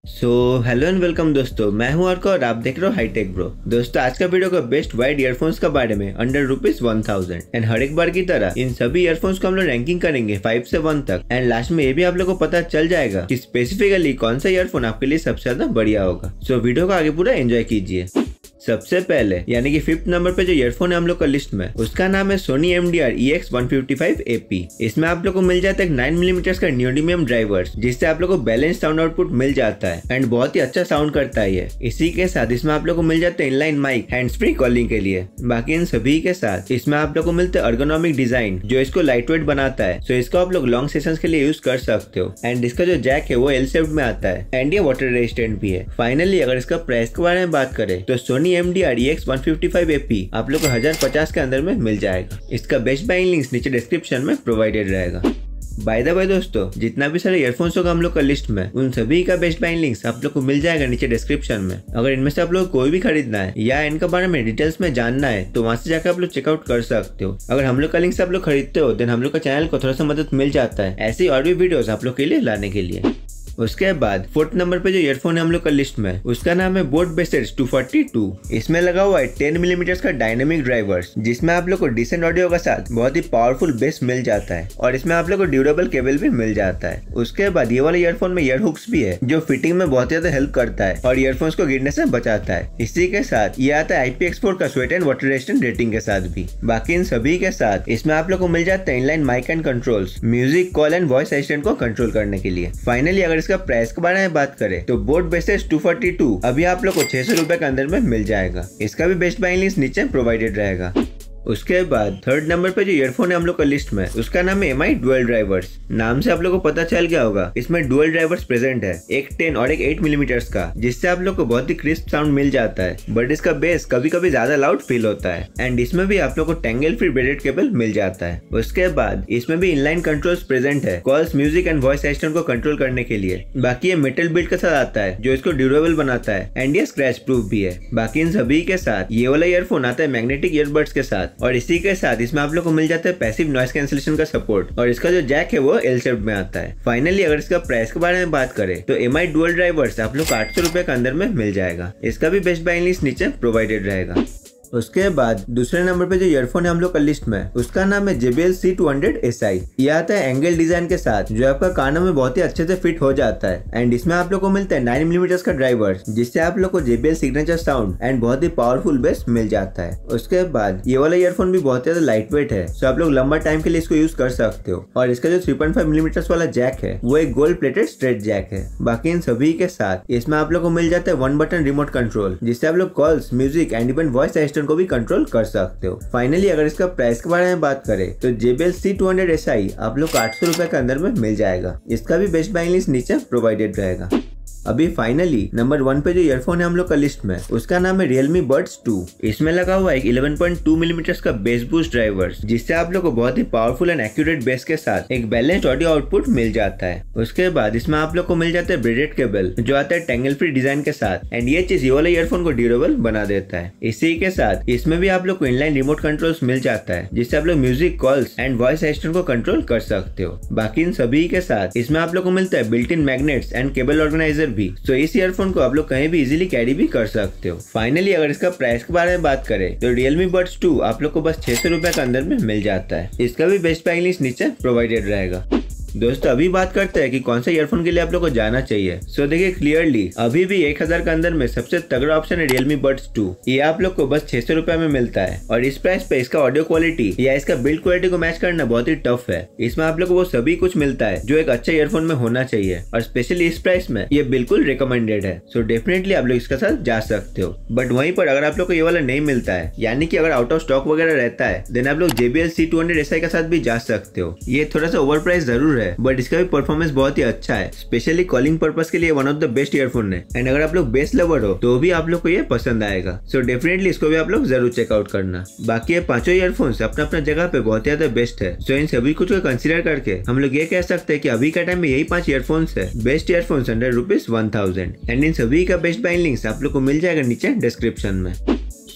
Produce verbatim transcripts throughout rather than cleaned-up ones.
So hello and welcome दोस्तों, मैं हूं अर्क और आप देख रहे हो हाईटेक ब्रो। दोस्तों आज का वीडियो का बेस्ट वाइड ईयरफोन्स के बारे में under rupees one thousand and हर एक बार की तरह इन सभी ईयरफोन्स को हम लोग रैंकिंग करेंगे फाइव से वन तक एंड लास्ट में ये भी आप लोग को पता चल जाएगा कि स्पेसिफिकली कौन सा ईयरफोन आपके लिए सबसे ज्यादा बढ़िया होगा। सो वीडियो को आगे पूरा एंजॉय कीजिए। सबसे पहले यानी कि फिफ्थ नंबर पे जो ईयरफोन है हम लोग का लिस्ट में, उसका नाम है Sony M D R E X one fifty five A P. इसमें आप लोग को मिल जाता है एक नाइन मिलीमीटर का नियोडिमियम ड्राइवर्स, जिससे आप लोग को बैलेंस साउंड आउटपुट मिल जाता है एंड बहुत ही अच्छा साउंड करता है ये। इसी के साथ इसमें आप लोग को मिल जाता है inline mic hands free calling के लिए। बाकी इन सभी के साथ इसमें आप लोग को मिलता है अर्गोनॉमिक डिजाइन जो इसको लाइट वेट बनाता है, सो इसको आप लोग लॉन्ग सेशंस के लिए यूज कर सकते हो एंड इसका जो जैक है वो एल शेप्ड में आता है एंड ये वाटर रेजिस्टेंट भी है। फाइनली अगर इसका प्राइस के बारे में बात करें तो Sony M D R E X one fifty five A P आप लोग को वन थाउजेंड फिफ्टी के अंदर में मिल जाएगा। इसका बेस्ट बाइंग लिंक्स नीचे डिस्क्रिप्शन में प्रोवाइडेड रहेगा। बाय द वे दोस्तों, जितना भी सारे ईयरफोन्स होगा हम लोग का लिस्ट में, उन सभी का बेस्ट बाइंग लिंक्स आप लोग को मिल जाएगा नीचे डिस्क्रिप्शन में। अगर इनमें से आप लोग कोई भी खरीदना है या इनके बारे में डिटेल्स में जानना है तो वहां से जाकर आप लोग चेकआउट कर सकते हो। अगर हम लोग का लिंक से आप लोग खरीदते हो देन हम लोग का चैनल को थोड़ा सा मदद मिल जाता है ऐसी और भी वीडियोस आप लोग के लिए लाने के लिए। उसके बाद फोर्थ नंबर पे जो ईयरफोन है हम लोग का लिस्ट में, उसका नाम है Boat bases two forty two. इसमें लगा हुआ है टेन मिलीमीटर का डायनेमिक ड्राइवर्स, जिसमें आप लोग को डिसेंट ऑडियो के साथ बहुत ही पावरफुल बेस मिल जाता है और इसमें आप लोग को ड्यूरेबल केबल भी मिल जाता है। उसके बाद ये वाला ईयरफोन में ईयर हुक्स भी है जो फिटिंग में बहुत ज्यादा हेल्प करता है और ईयरफोन्स को गिरने से बचाता है। इसी के साथ ये आता है आई पी एक्स फोर का sweat and water resistant rating के साथ भी। बाकी इन सभी के साथ इसमें आप लोग को मिल जाता है inline mic and controls, music, call and voice assistant को कंट्रोल करने के लिए। फाइनली अगर इसका प्राइस के बारे में बात करें तो Boat bases two forty two अभी आप लोग को छह सौ रुपए के अंदर में मिल जाएगा। इसका भी बेस्ट बाइंग लिंक नीचे प्रोवाइडेड रहेगा। उसके बाद थर्ड नंबर पे जो ईयरफोन है हम लोग का लिस्ट में, उसका नाम है एम आई डुअल ड्राइवर्स। नाम से आप लोग को पता चल गया होगा, इसमें डुअल ड्राइवर्स प्रेजेंट है, एक टेन और एक एट मिलीमीटर का, जिससे आप लोग को बहुत ही क्रिस्प साउंड मिल जाता है। बट इसका बेस कभी कभी ज्यादा लाउड फील होता है एंड इसमें भी आप लोग को टेंगल फ्री ब्रेडेड केबल मिल जाता है। उसके बाद इसमें भी इनलाइन कंट्रोल्स प्रेजेंट है, calls, music and voice assistant को कंट्रोल करने के लिए। बाकी ये मेटल बिल्ड के साथ आता है जो इसको ड्यूरेबल बनाता है एंड ये स्क्रैच प्रूफ भी है। बाकी इन सभी के साथ ये वाला ईयरफोन आता है मैग्नेटिक ईयरबड्स के साथ और इसी के साथ इसमें आप लोग को मिल जाता है पैसिव नॉइस कैंसिलेशन का सपोर्ट और इसका जो जैक है वो एल शेप्ड में आता है। फाइनली अगर इसका प्राइस के बारे में बात करें तो एम आई डुअल ड्राइवर्स आप लोग को आठ सौ रुपए के अंदर में मिल जाएगा। इसका भी बेस्ट बाइंग लिस्ट नीचे प्रोवाइडेड रहेगा। उसके बाद दूसरे नंबर पे जो ईयरफोन है हम लोग का लिस्ट में, उसका नाम है J B L C two hundred S I. ये आता है एंगल डिजाइन के साथ जो आपका कानों में बहुत ही अच्छे से फिट हो जाता है एंड इसमें आप लोग को मिलता है नाइन मिलीमीटर का ड्राइवर, जिससे आप लोग को J B L signature sound and बहुत ही पावरफुल बेस मिल जाता है। उसके बाद ये वाला ईयरफोन भी बहुत ज्यादा लाइट वेट है, सो आप लोग लंबा टाइम के लिए इसको यूज कर सकते हो और इसका जो थ्री पॉइंट फाइव मिलीमीटर वाला जैक है वो एक गोल्ड प्लेटेड स्ट्रेट जैक है। बाकी इन सभी के साथ इसमें आप लोग को मिल जाता है वन बटन रिमोट कंट्रोल, जिससे आप लोग calls, music and even voice assistant को भी कंट्रोल कर सकते हो। फाइनली अगर इसका प्राइस के बारे में बात करें तो J B L C two hundred S I आप लोग को आठ सौ रुपए के अंदर में मिल जाएगा। इसका भी बेस्ट बाइंग लिस्ट नीचे प्रोवाइडेड रहेगा। अभी फाइनली नंबर वन पे जो ईयरफोन है हम लोग का लिस्ट में, उसका नाम है रियलमी बड्स टू। इसमें लगा हुआ है इलेवन पॉइंट टू मिलीमीटर का बेस बूस्ट ड्राइवर, जिससे आप लोग को बहुत ही पावरफुल एंड एक्यूरेट बेस के साथ एक बैलेंस्ड ऑडियो आउटपुट मिल जाता है। उसके बाद इसमें आप लोग को मिल जाता है ब्रेडेड केबल जो आता है टेंगल फ्री डिजाइन के साथ एंड ये चीज ये वाला ईयरफोन को ड्यूरेबल बना देता है। इसी के साथ इसमें भी आप लोग को इनलाइन रिमोट कंट्रोल्स मिल जाता है, जिससे आप लोग music, calls and voice assistant को कंट्रोल कर सकते हो। बाकी इन सभी के साथ इसमें आप लोग को मिलता है built in magnets and cable organiser भी, सो इस ईयरफोन को आप लोग कहीं भी इजीली कैरी भी कर सकते हो। फाइनली अगर इसका प्राइस के बारे में बात करें तो रियलमी बड्स टू आप लोग को बस छह सौ रुपए के अंदर में मिल जाता है। इसका भी बेस्ट बाइंग लिस्ट नीचे प्रोवाइडेड रहेगा। दोस्तों अभी बात करते हैं कि कौन सा ईयरफोन के लिए आप लोग को जाना चाहिए। सो देखिए क्लियरली अभी भी एक हजार के अंदर में सबसे तगड़ा ऑप्शन है रियलमी बड्स टू। ये आप लोग को बस छह सौ रुपए में मिलता है और इस प्राइस पे इसका ऑडियो क्वालिटी या इसका बिल्ड क्वालिटी को मैच करना बहुत ही टफ है। इसमें आप लोग को वो सभी कुछ मिलता है जो एक अच्छे ईयरफोन में होना चाहिए और स्पेशली इस प्राइस में ये बिल्कुल रिकमेंडेड है। सो डेफिनेटली आप लोग इसके साथ जा सकते हो। बट वहीं पर अगर आप लोग को ये वाला नहीं मिलता है, यानी कि अगर आउट ऑफ स्टॉक वगैरह रहता है, देन आप लोग J B L C two hundred S I के साथ भी जा सकते हो। ये थोड़ा सा ओवर प्राइस जरूर है बट इसका भी परफॉर्मेंस बहुत ही अच्छा है, स्पेशली कॉलिंग पर्पस के लिए one of the best earphone है एंड अगर आप लोग बेस लवर हो तो भी आप लोग को ये पसंद आएगा। सो so डेफिनेटली इसको भी आप लोग जरूर चेकआउट करना। बाकी ये पांचों ईयरफोन्स अपना अपना जगह पे बहुत ज्यादा बेस्ट है। सो so इन सभी कुछ को कंसीडर करके हम लोग ये कह सकते हैं कि अभी का टाइम में यही पांच ईयरफोन्स है best earphones under rupees one thousand and इन सभी का बेस्ट बाइंग लिंक्स आप लोग को मिल जाएगा नीचे डिस्क्रिप्शन में।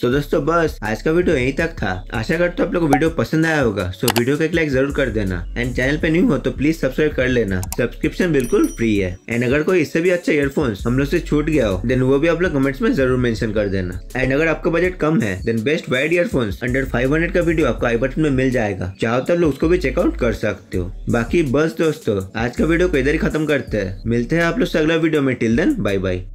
तो दोस्तों बस आज का वीडियो यहीं तक था। आशा करता हूँ आप लोग को वीडियो पसंद आया होगा। सो वीडियो को एक लाइक जरूर कर देना एंड चैनल पे न्यू हो तो प्लीज सब्सक्राइब कर लेना। सब्सक्रिप्शन बिल्कुल फ्री है एंड अगर कोई इससे भी अच्छा ईयरफोन्स हम लोग से छूट गया हो देन वो भी आप लोग कमेंट्स में जरूर मेंशन कर देना। एंड अगर आपका बजट कम है then best wired earphones under five hundred का वीडियो आपको आई बटन में मिल जाएगा। चाहो तो आप लोग उसको भी चेकआउट कर सकते हो। बाकी बस दोस्तों आज का वीडियो को इधर ही खत्म करते हैं। मिलते हैं आप लोग से अगला वीडियो में। Till then bye bye.